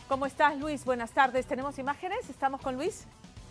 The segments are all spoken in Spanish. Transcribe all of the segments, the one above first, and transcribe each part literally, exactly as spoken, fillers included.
¿Cómo estás, Luis? Buenas tardes. ¿Tenemos imágenes? ¿Estamos con Luis?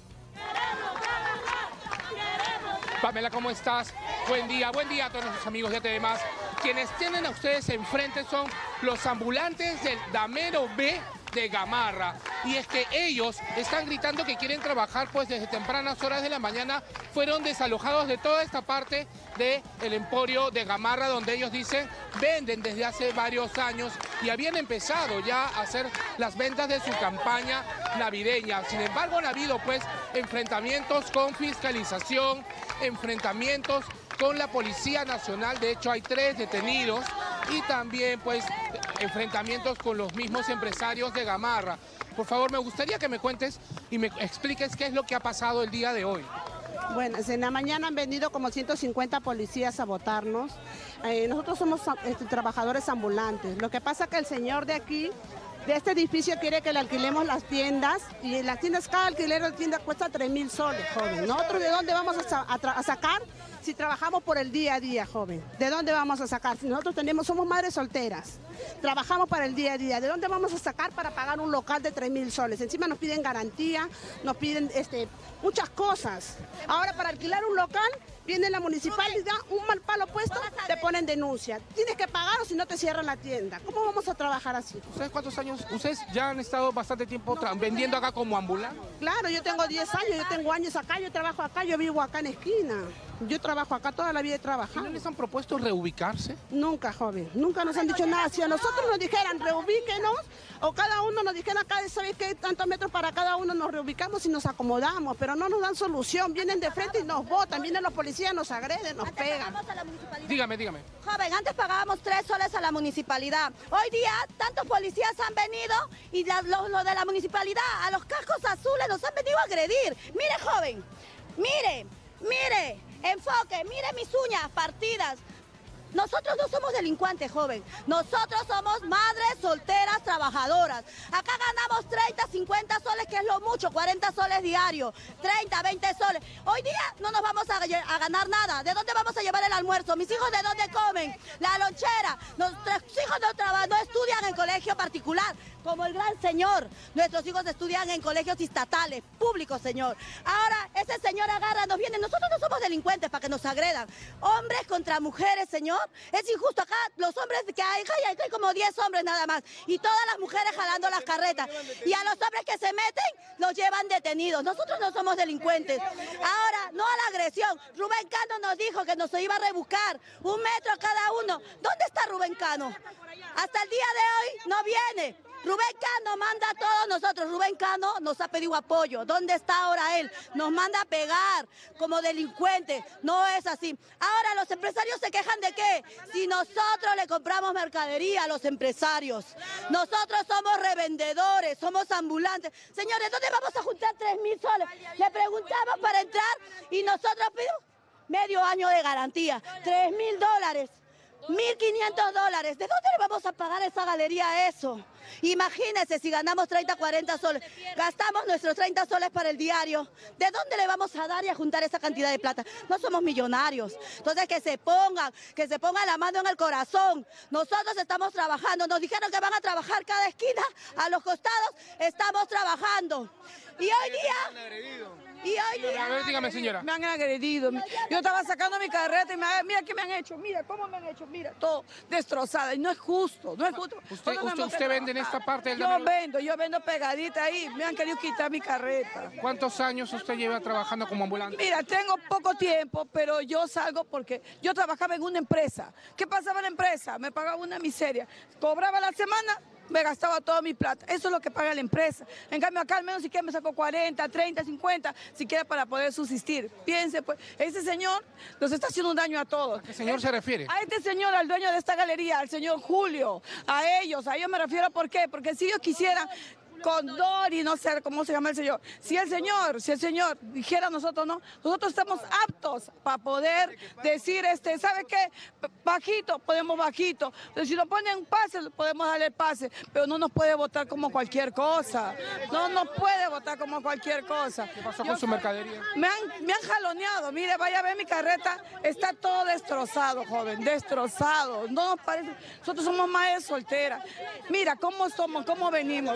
Pamela, ¿cómo estás? Buen día, buen día a todos nuestros amigos de T V más. Quienes tienen a ustedes enfrente son los ambulantes del Damero B de Gamarra. Y es que ellos están gritando que quieren trabajar, pues desde tempranas horas de la mañana fueron desalojados de toda esta parte del emporio de Gamarra, donde ellos dicen venden desde hace varios años y habían empezado ya a hacer las ventas de su campaña navideña. Sin embargo, han habido pues enfrentamientos con fiscalización, enfrentamientos con la Policía Nacional. De hecho, hay tres detenidos y también pues enfrentamientos con los mismos empresarios de Gamarra. Por favor, me gustaría que me cuentes y me expliques qué es lo que ha pasado el día de hoy. Bueno, en la mañana han venido como ciento cincuenta policías a votarnos. Eh, nosotros somos este, trabajadores ambulantes. Lo que pasa es que el señor de aquí, de este edificio, quiere que le alquilemos las tiendas, y en las tiendas, cada alquiler de tienda cuesta tres mil soles, joven. ¿Nosotros de dónde vamos a, a, a sacar si trabajamos por el día a día, joven? ¿De dónde vamos a sacar? Si nosotros tenemos, somos madres solteras, trabajamos para el día a día, ¿de dónde vamos a sacar para pagar un local de tres mil soles? Encima nos piden garantía, nos piden este, muchas cosas. Ahora, para alquilar un local, viene la municipalidad, un mal palo puesto, te ponen denuncia. Tienes que pagar o si no te cierran la tienda. ¿Cómo vamos a trabajar así? ¿Ustedes cuántos años? ¿Ustedes ya han estado bastante tiempo vendiendo acá como ambulante? Claro, yo tengo diez años, yo tengo años acá, yo trabajo acá, yo vivo acá en esquina. Yo trabajo acá, toda la vida he trabajado. ¿No les han propuesto reubicarse? Nunca, joven, nunca nos han dicho nada. Si a nosotros nos dijeran reubíquenos, o cada uno nos dijera acá, ¿sabes qué? Tantos metros para cada uno, nos reubicamos y nos acomodamos, pero no nos dan solución. Vienen de frente y nos botan, vienen los policías, nos agreden, nos antes pegan. A la municipalidad. Dígame, dígame. Joven, antes pagábamos tres soles a la municipalidad. Hoy día, tantos policías han venido y los lo, lo de la municipalidad, a los cascos azules nos han venido a agredir. Mire, joven, mire, mire. Enfoque, mire mis uñas partidas. Nosotros no somos delincuentes, joven. Nosotros somos madres solteras trabajadoras. Acá ganamos treinta, cincuenta soles, que es lo mucho, cuarenta soles diarios, treinta, veinte soles. Hoy día no nos vamos a, a ganar nada. ¿De dónde vamos a llevar el almuerzo? ¿Mis hijos de dónde comen? La lonchera. Nuestros hijos no, trabajan, no estudian en colegio particular, como el gran señor. Nuestros hijos estudian en colegios estatales, públicos, señor. Ahora, ese señor agarra, nos viene. Nosotros no somos delincuentes para que nos agredan. Hombres contra mujeres, señor. Es injusto. Acá los hombres que hay, hay, hay como diez hombres nada más. Y todas las mujeres jalando las carretas. Y a los hombres que se meten, los llevan detenidos. Nosotros no somos delincuentes. Ahora, no a la agresión. Rubén Cano nos dijo que nos iba a rebuscar un metro a cada uno. ¿Dónde está Rubén Cano? Hasta el día de hoy no viene. Rubén Cano manda a todos nosotros. Rubén Cano nos ha pedido apoyo. ¿Dónde está ahora él? Nos manda a pegar como delincuentes. No es así. Ahora los empresarios se quejan de qué? Si nosotros le compramos mercadería a los empresarios. Nosotros somos revendedores, somos ambulantes. Señores, ¿dónde vamos a juntar tres mil soles? Le preguntamos para entrar y nosotros pedimos medio año de garantía. Tres mil dólares. mil quinientos dólares. ¿De dónde le vamos a pagar a esa galería eso? Imagínense si ganamos treinta, cuarenta soles. Gastamos nuestros treinta soles para el diario. ¿De dónde le vamos a dar y a juntar esa cantidad de plata? No somos millonarios. Entonces que se pongan, que se pongan la mano en el corazón. Nosotros estamos trabajando. Nos dijeron que van a trabajar cada esquina, a los costados. Estamos trabajando. Y hoy día... Y hoy día... A ver, dígame, señora. Me han agredido. Yo estaba sacando mi carreta y me, mira qué me han hecho, mira cómo me han hecho, mira, todo destrozada. Y no es justo, no es justo. ¿Usted, no usted, usted vende en esta parte del Yo Damero? vendo, yo vendo pegadita ahí. Me han querido quitar mi carreta. ¿Cuántos años usted lleva trabajando como ambulante? Mira, tengo poco tiempo, pero yo salgo porque yo trabajaba en una empresa. ¿Qué pasaba en la empresa? Me pagaba una miseria. Cobraba la semana, me gastaba toda mi plata. Eso es lo que paga la empresa. En cambio acá al menos siquiera me sacó cuarenta, treinta, cincuenta, siquiera para poder subsistir. Piense, pues, ese señor nos está haciendo un daño a todos. ¿A qué señor se refiere? A este señor, al dueño de esta galería, al señor Julio, a ellos, a ellos me refiero. ¿Por qué? Porque si ellos quisieran con Dori, no sé cómo se llama el señor. Si el señor, si el señor dijera nosotros no, nosotros estamos aptos para poder decir, este, ¿sabe qué? Bajito, podemos bajito. Pero si nos ponen pase, podemos darle pase, pero no nos puede votar como cualquier cosa. No nos puede votar como cualquier cosa. ¿Qué pasó Yo con su mercadería? Me han, me han jaloneado, mire, vaya a ver mi carreta, está todo destrozado, joven, destrozado. No nos parece, nosotros somos madres solteras. Mira, ¿cómo somos? ¿Cómo venimos, amigos?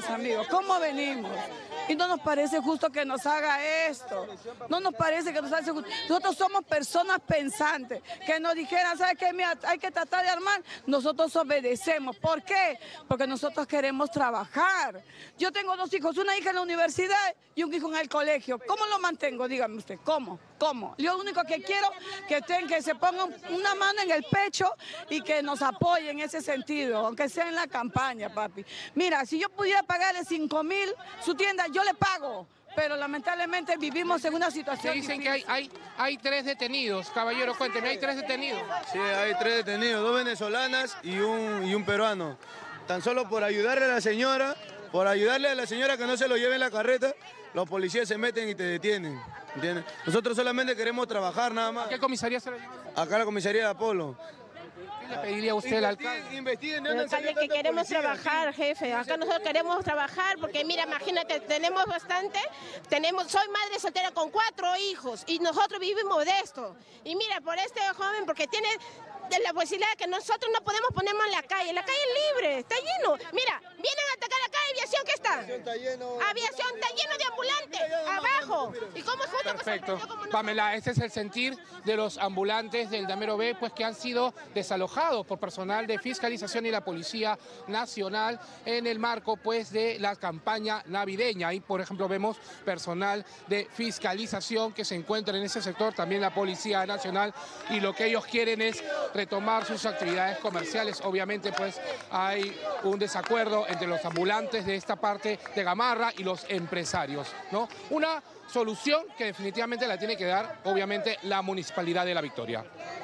cómo venimos. Y no nos parece justo que nos haga esto. No nos parece que nos haga justo. Nosotros somos personas pensantes. Que nos dijeran, ¿sabes qué? Mira, hay que tratar de armar. Nosotros obedecemos. ¿Por qué? Porque nosotros queremos trabajar. Yo tengo dos hijos, una hija en la universidad y un hijo en el colegio. ¿Cómo lo mantengo? Dígame usted, ¿cómo? ¿Cómo? Yo lo único que quiero que estén, que se pongan una mano en el pecho y que nos apoyen en ese sentido, aunque sea en la campaña, papi. Mira, si yo pudiera pagarle cinco mil su tienda, yo le pago. Pero lamentablemente vivimos en una situación Se dicen difícil. que hay, hay, hay tres detenidos. Caballero, cuénteme, hay tres detenidos. Sí, hay tres detenidos, dos venezolanas y un, y un peruano. Tan solo por ayudarle a la señora, por ayudarle a la señora que no se lo lleve en la carreta, los policías se meten y te detienen. ¿Entiendes? Nosotros solamente queremos trabajar nada más. ¿A qué comisaría se lo lleva? Acá la comisaría de Apolo. ¿Qué le pediría a usted al alcalde? Investiguen, El alcalde que queremos trabajar, jefe. Acá nosotros queremos trabajar porque mira, imagínate, tenemos bastante, tenemos, soy madre soltera con cuatro hijos y nosotros vivimos de esto. Y mira, por este joven, porque tiene de la posibilidad que nosotros no podemos ponernos en la calle. La calle es libre, está lleno. Mira, vienen a atacar acá, aviación, ¿qué está? Está lleno. Aviación está lleno de ambulantes, abajo. ¿Y cómo es justo que se Perfecto. metió como Pamela, este es el sentir de los ambulantes del Damero B, pues que han sido desalojados por personal de fiscalización y la Policía Nacional en el marco pues de la campaña navideña. Ahí, por ejemplo, vemos personal de fiscalización que se encuentra en ese sector, también la Policía Nacional, y lo que ellos quieren es retomar sus actividades comerciales. Obviamente, pues hay un desacuerdo entre los ambulantes de esta parte de Gamarra y los empresarios, ¿no? Una solución que definitivamente la tiene que dar, obviamente, la Municipalidad de La Victoria.